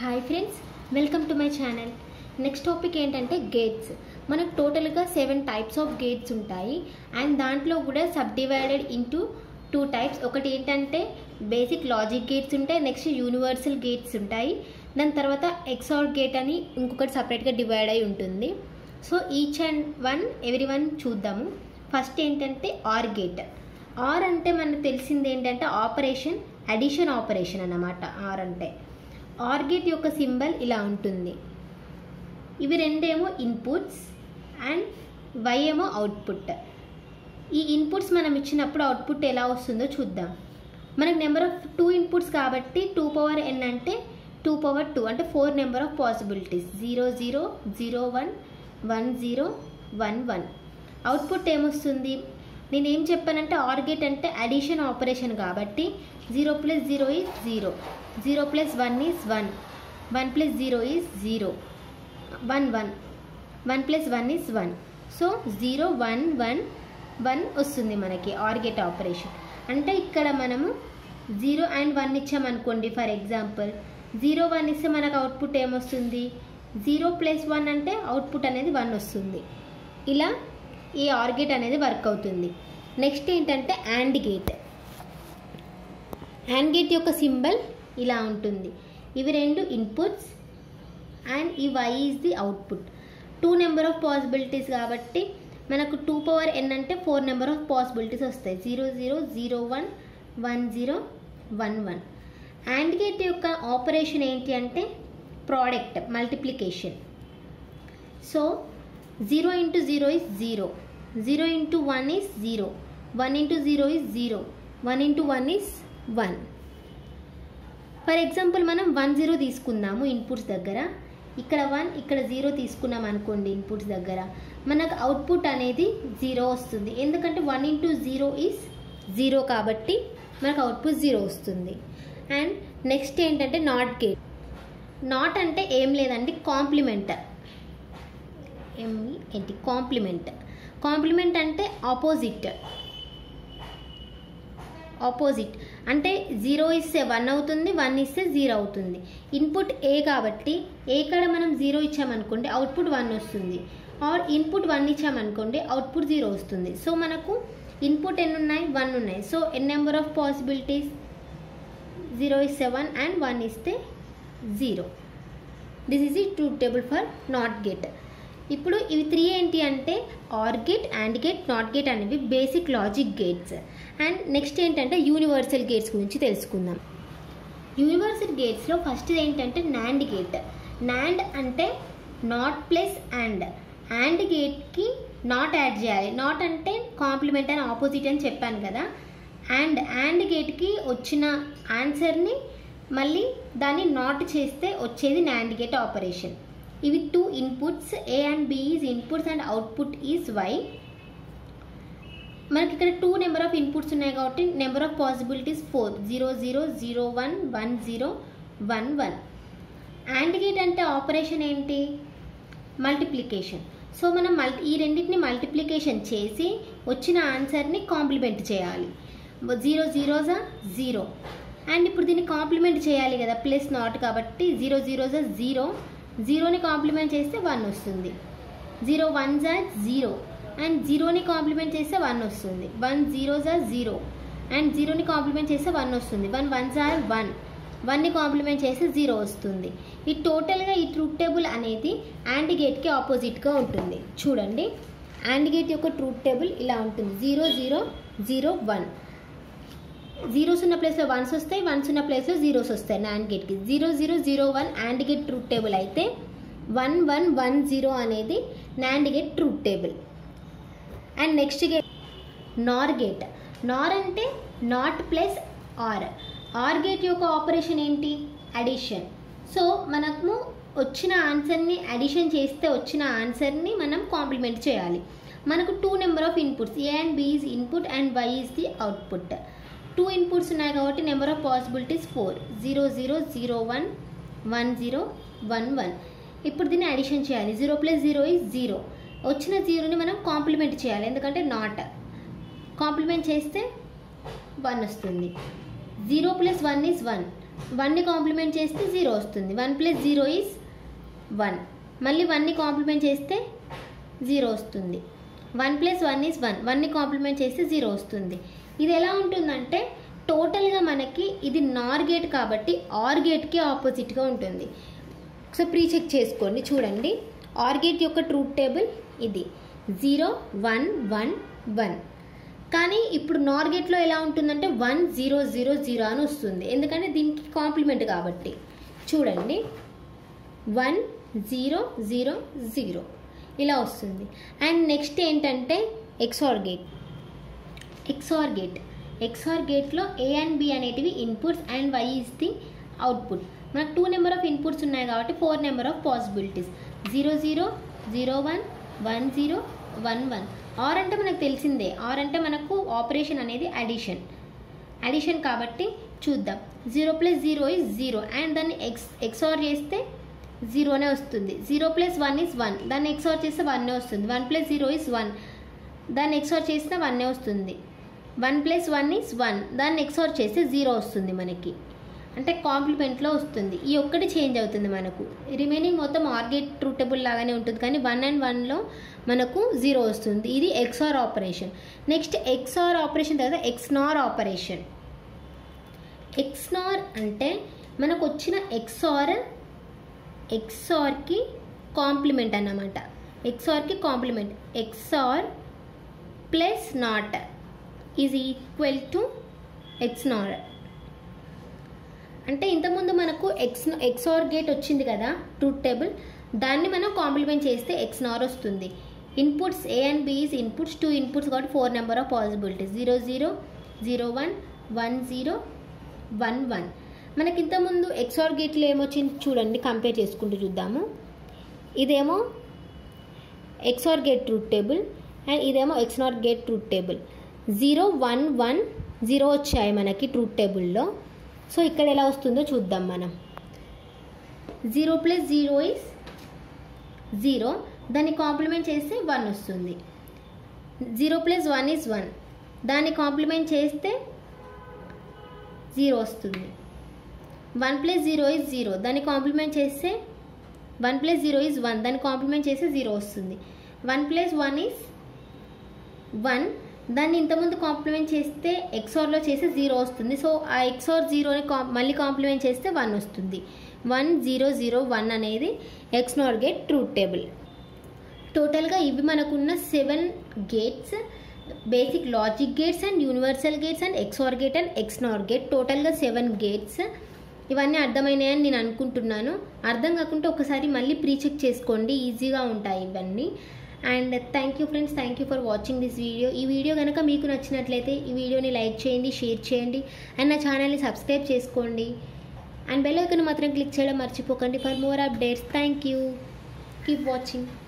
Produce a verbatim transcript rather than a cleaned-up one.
Hi friends, welcome to my channel. Next topic ఏంటంటే gates. మనకు టోటల్గా సెవెన్ టైప్స్ ఆఫ్ గేట్స్ ఉంటాయి and దాంట్లో కూడా subdivided into two types. ఒకటి ఏంటంటే బేసిక్ లాజిక్ గేట్స్ ఉంటాయి, నెక్స్ట్ యూనివర్సల్ గేట్స్ ఉంటాయి, దాని తర్వాత ఎక్సార్ గేట్ అని ఇంకొకటి సపరేట్గా డివైడ్ అయి ఉంటుంది. So each and one every one చూద్దాము. ఫస్ట్ ఏంటంటే ఆర్ గేట్. ఆర్ అంటే మనకు తెలిసింది ఏంటంటే ఆపరేషన్, అడిషన్ ఆపరేషన్ అన్నమాట. ఆర్ అంటే ఆర్ గేట్ యొక్క సింబల్ ఇలా ఉంటుంది. ఇవి రెండేమో ఇన్పుట్స్ అండ్ వై ఏమో అవుట్పుట్. ఈ ఇన్పుట్స్ మనం ఇచ్చినప్పుడు అవుట్పుట్ ఎలా వస్తుందో చూద్దాం. మనకు నెంబర్ ఆఫ్ టూ ఇన్పుట్స్ కాబట్టి టూ పవర్ ఎన్ అంటే టూ పవర్ టూ అంటే four number of possibilities. Zero zero zero one one zero one one. Output ఏమొస్తుంది? నేను ఏం చెప్పానంటే ఆర్ గేట్ అంటే అడిషన్ ఆపరేషన్ కాబట్టి zero plus zero is zero, zero plus one is one, one plus zero is zero, one one, one plus one is one. So zero one one one వస్తుంది మనకి OR gate operation. అంటే ఇక్కడ మనము zero and one ఇచ్చామనుకోండి. For example zero one ఇస్తే మనకు output ఏమొస్తుంది? Zero plus one అంటే అవుట్పుట్ అనేది వన్ వస్తుంది. ఇలా ఈ ఆర్ గేట్ అనేది వర్క్ అవుతుంది. నెక్స్ట్ ఏంటంటే యాండ్ గేట్. యాండ్ గేట్ యొక్క సింబల్ ఇలా ఉంటుంది. ఇవి రెండు ఇన్పుట్స్ అండ్ ఈ Y is the output. Two number of possibilities కాబట్టి మనకు టూ పవర్ ఎన్ అంటే ఫోర్ నెంబర్ ఆఫ్ పాసిబిలిటీస్ వస్తాయి. Zero zero zero one one zero one one. AND gate యొక్క ఆపరేషన్ ఏంటి అంటే product, multiplication. So zero into zero is zero, zero into one is zero, one into zero is zero, one into one is one. For example మనం one zero తీసుకుందాము inputs దగ్గర. ఇక్కడ one, ఇక్కడ zero తీసుకున్నాం అనుకోండి inputs దగ్గర. మనకు output అనేది జీరో వస్తుంది. ఎందుకంటే one into zero is zero కాబట్టి మనకు అవుట్పుట్ జీరో వస్తుంది. అండ్ నెక్స్ట్ ఏంటంటే నాట్ గేట్. నాట్ అంటే ఏం లేదండి, కాంప్లిమెంట్. ఏంటి కాంప్లిమెంట్? కాంప్లిమెంట్ అంటే ఆపోజిట్. ఆపోజిట్ అంటే జీరో ఇస్తే వన్ అవుతుంది, వన్ ఇస్తే జీరో అవుతుంది. ఇన్పుట్ ఏ కాబట్టి ఏ కాడ మనం జీరో ఇచ్చామనుకోండి అవుట్పుట్ వన్ వస్తుంది. ఆర్ ఇన్పుట్ వన్ ఇచ్చామనుకోండి అవుట్పుట్ జీరో వస్తుంది. సో మనకు ఇన్పుట్ ఎన్ని ఉన్నాయి? వన్ ఉన్నాయి. So N number of possibilities? Zero ఇస్తే వన్ అండ్ వన్ ఇస్తే zero. This is the truth table for NOT gate. ఇప్పుడు ఇవి త్రీ ఏంటి అంటే OR gate, AND gate, NOT gate అనేవి basic logic gates. And next ఏంటంటే universal gates గురించి తెలుసుకుందాం. యూనివర్సల్ గేట్స్లో ఫస్ట్ ఏంటంటే నాండ్ గేట్. నాండ్ అంటే నాట్ ప్లస్ అండ్. యాండ్ గేట్కి నాట్ యాడ్ చేయాలి. నాట్ అంటే కాంప్లిమెంట్ అని ఆపోజిట్ అని చెప్పాను కదా. అండ్ యాండ్ గేట్కి వచ్చిన ఆన్సర్ని మళ్ళీ దాన్ని నాట్ చేస్తే వచ్చేది నాండ్ గేట్ ఆపరేషన్. ఇవి two inputs, A and B is inputs and output is Y. మనకి ఇక్కడ టూ నెంబర్ ఆఫ్ ఇన్పుట్స్ ఉన్నాయి కాబట్టి number of possibilities four. Zero zero zero one one zero one one. AND gate అంటే operation ఏంటి? Multiplication. So మనం multi ఈ రెండింటిని multiplication చేసి వచ్చిన ఆన్సర్ని కాంప్లిమెంట్ చేయాలి. జీరో జీరోజా జీరో. అండ్ ఇప్పుడు దీన్ని కాంప్లిమెంట్ చేయాలి కదా, ప్లస్ నాట్ కాబట్టి జీరో జీరోజా జీరో, జీరోని కాంప్లిమెంట్ చేస్తే వన్ వస్తుంది. జీరో వన్ జా జీరో అండ్ జీరోని కాంప్లిమెంట్ చేస్తే వన్ వస్తుంది. వన్ జీరో జా జీరో అండ్ జీరోని కాంప్లిమెంట్ చేస్తే వన్ వస్తుంది. వన్ వన్ జా వన్, వన్ని కాంప్లిమెంట్ చేస్తే జీరో వస్తుంది. ఈ టోటల్గా ఈ ట్రూత్ టేబుల్ అనేది యాండ్ గేట్కి ఆపోజిట్గా ఉంటుంది. చూడండి, యాండ్ గేట్ యొక్క ట్రూత్ టేబుల్ ఇలా ఉంటుంది. Zero zero zero one. Zeros ఉన్న ప్లేస్లో వన్స్ వస్తాయి, వన్స్ ఉన్న ప్లేస్లో జీరోస్ వస్తాయి నాండ్ గేట్కి. Zero zero zero one AND gate truth table అయితే వన్ వన్ వన్ జీరో అనేది NAND gate truth table. And next gate NOR gate. NOR అంటే NOT plus OR. OR gate యొక్క operation ఏంటి? Addition. So మనము వచ్చిన ఆన్సర్ని addition చేస్తే వచ్చిన ఆన్సర్ని మనం కాంప్లిమెంట్ చేయాలి. మనకు two number of inputs, A and B is input and Y is the output. Two inputs ఉన్నాయి కాబట్టి number of possibilities four. Zero zero zero one one zero one one. ఇప్పుడు దీన్ని అడిషన్ చేయాలి. Zero plus zero is zero. వచ్చిన జీరోని మనం complement చేయాలి, ఎందుకంటే నాట్. కాంప్లిమెంట్ చేస్తే వన్ వస్తుంది. Zero plus one is one, వన్ని కాంప్లిమెంట్ చేస్తే జీరో వస్తుంది. One plus zero is one. మళ్ళీ వన్ని కాంప్లిమెంట్ చేస్తే జీరో వస్తుంది. One plus one is one. వన్ని కాంప్లిమెంట్ చేస్తే జీరో వస్తుంది. ఇది ఎలా ఉంటుందంటే టోటల్గా మనకి ఇది నార్ గేట్ కాబట్టి ఆర్ గేట్కి ఆపోజిట్గా ఉంటుంది. ఒకసారి ప్రీ చెక్ చేసుకోండి. చూడండి, ఆర్ గేట్ యొక్క ట్రూత్ టేబుల్ ఇది జీరో వన్ వన్ వన్. కానీ ఇప్పుడు నార్ గేట్లో ఎలా ఉంటుందంటే వన్ జీరో జీరో జీరో అని వస్తుంది, ఎందుకంటే దీనికి కాంప్లిమెంట్ కాబట్టి. చూడండి, వన్ జీరో జీరో జీరో ఇలా వస్తుంది. అండ్ నెక్స్ట్ ఏంటంటే XOR gate. XOR gate XOR గేట్లో ఏ అండ్ బి అనేటివి inputs and Y is the output. మనకు టూ నెంబర్ ఆఫ్ ఇన్పుట్స్ ఉన్నాయి కాబట్టి four number of possibilities. Zero zero zero one one zero one one. OR అంటే మనకు తెలిసిందే, are అంటే మనకు ఆపరేషన్ అనేది అడిషన్ అడిషన్ కాబట్టి చూద్దాం. Zero plus zero is zero and దాన్ని ఎక్స్ ఎక్స్ఆర్ చేస్తే జీరోనే వస్తుంది. Zero plus one is one, దాన్ని ఎక్స్ఆర్ చేస్తే వన్నే వస్తుంది. One plus zero is one, దాన్ని ఎక్స్ఆర్ చేస్తే వన్నే వస్తుంది. One plus one is one, దాన్ని ఎక్స్ఆర్ చేస్తే జీరో వస్తుంది మనకి, అంటే కాంప్లిమెంట్లో వస్తుంది. ఈ ఒక్కటి చేంజ్ అవుతుంది మనకు. రిమైనింగ్ మొత్తం ఆర్ గేట్ ట్రూత్ టేబుల్ లాగానే ఉంటుంది, కానీ వన్ అండ్ వన్లో మనకు జీరో వస్తుంది. ఇది XOR operation. Next XOR operation తర్వాత ఎక్స్నార్ ఆపరేషన్. ఎక్స్నార్ అంటే మనకు వచ్చిన ఎక్స్ఆర్ ఎక్స్ఆర్కి కాంప్లిమెంట్ అన్నమాట. ఎక్స్ఆర్కి complement. XOR plus NOT is equal to XNOR. అంటే ఇంతకుముందు మనకు ఎక్స్ ఎక్స్ఆర్ గేట్ వచ్చింది కదా ట్రూత్ టేబుల్, దాన్ని మనం కాంప్లిమెంట్ చేస్తే ఎక్స్నార్ వస్తుంది. Inputs A and B is inputs, two inputs కాబట్టి four number of possibilities. Zero zero zero one one zero one one. మనకి ఇంతకుముందు ఎక్స్ఆర్ గేట్లో ఏమొచ్చింది చూడండి, కంపేర్ చేసుకుంటూ చూద్దాము. ఇదేమో XOR gate truth table and ఇదేమో XNOR gate truth table. Zero one one zero వచ్చాయి మనకి ట్రూత్ టేబుల్లో. సో ఇక్కడ ఎలా వస్తుందో చూద్దాం మనం. Zero plus zero is zero, దాన్ని కాంప్లిమెంట్ చేస్తే వన్ వస్తుంది. Zero plus one is one, దాన్ని కాంప్లిమెంట్ చేస్తే జీరో వస్తుంది. One plus zero is zero, దాన్ని కాంప్లిమెంట్ చేస్తే one plus zero is one, దాన్ని కాంప్లిమెంట్ చేస్తే జీరో వస్తుంది. One plus one is one, దాన్ని ఇంతకుముందు కాంప్లిమెంట్ చేస్తే ఎక్స్ఆర్లో చేస్తే జీరో వస్తుంది. సో ఆ ఎక్స్ఆర్ జీరోని కా మళ్ళీ కాంప్లిమెంట్ చేస్తే వన్ వస్తుంది. వన్ జీరో జీరో వన్ అనేది ఎక్స్నార్ గేట్ ట్రూత్ టేబుల్. టోటల్గా ఇవి మనకున్న seven gates, basic logic gates and universal gates and XOR gate and XNOR gate. టోటల్గా సెవెన్ గేట్స్. ఇవన్నీ అర్థమైనాయని నేను అనుకుంటున్నాను. అర్థం కాకుంటే ఒకసారి మళ్ళీ ప్రీ చెక్ చేసుకోండి, ఈజీగా ఉంటాయి ఇవన్నీ. And thank you friends, thank you for watching this video. ఈ వీడియో కనుక మీకు నచ్చినట్లయితే ఈ వీడియోని లైక్ చేయండి, షేర్ చేయండి అండ్ నా ఛానల్ని సబ్స్క్రైబ్ చేసుకోండి. అండ్ బెల్ ఐకాన్ మాత్రం క్లిక్ చేయడం మర్చిపోకండి for more updates. Thank you, keep watching.